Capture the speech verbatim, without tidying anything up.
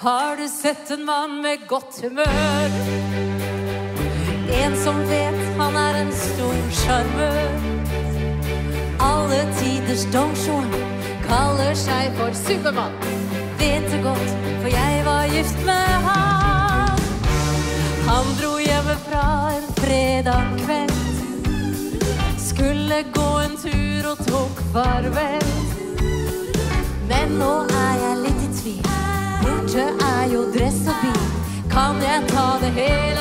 Har du sett en mann med godt humør? En som vet han er en stor charmør. Alle tiders Don Juan kaller seg for Superman. Vet det godt, for jeg var gift med han. Han dro hjemmefra en fredag kveld. Skulle gå en tur og tok farvel. Men nå er jeg litt i tvil. Borte er jo dress og bil. Kan jeg ta det hele